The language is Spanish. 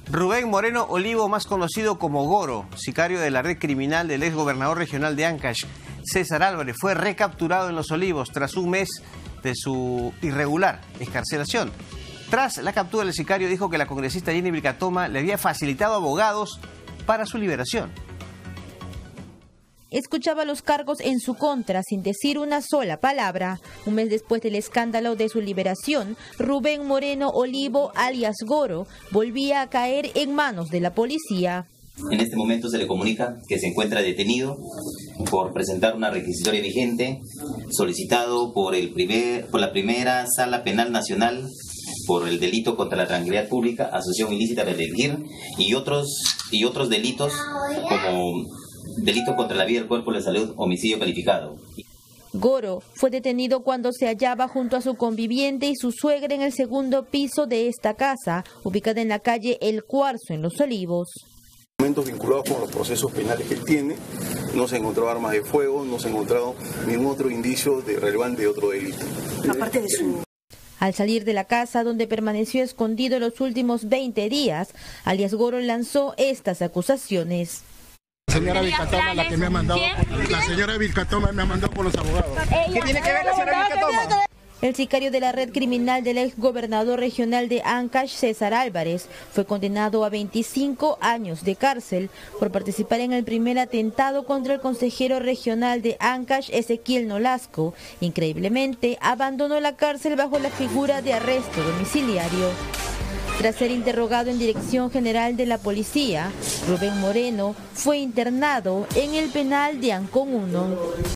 Rubén Moreno Olivo, más conocido como Goro, sicario de la red criminal del exgobernador regional de Ancash, César Álvarez, fue recapturado en Los Olivos tras un mes de su irregular excarcelación. Tras la captura, el sicario dijo que la congresista Jenny Vilcatoma le había facilitado abogados para su liberación. Escuchaba los cargos en su contra sin decir una sola palabra. Un mes después del escándalo de su liberación, Rubén Moreno Olivo, alias Goro, volvía a caer en manos de la policía. En este momento se le comunica que se encuentra detenido por presentar una requisitoria vigente, solicitado por la primera Sala Penal Nacional por el delito contra la tranquilidad pública, asociación ilícita de delinquir y otros delitos como delito contra la vida, el cuerpo, la salud, homicidio calificado. Goro fue detenido cuando se hallaba junto a su conviviente y su suegra en el segundo piso de esta casa, ubicada en la calle El Cuarzo, en Los Olivos. Documentos vinculados con los procesos penales que él tiene, no se encontró armas de fuego, no se ha encontrado ningún otro indicio relevante de otro delito. Aparte de su... Al salir de la casa donde permaneció escondido los últimos 20 días, alias Goro lanzó estas acusaciones. La señora Vilcatoma, la que me ha mandado, la señora Vilcatoma me ha mandado por los abogados. ¿Qué tiene que ver la señora Vilcatoma? El sicario de la red criminal del exgobernador regional de Ancash, César Álvarez, fue condenado a 25 años de cárcel por participar en el primer atentado contra el consejero regional de Ancash, Ezequiel Nolasco. Increíblemente, abandonó la cárcel bajo la figura de arresto domiciliario. Tras ser interrogado en Dirección General de la Policía, Rubén Moreno fue internado en el penal de Ancón 1.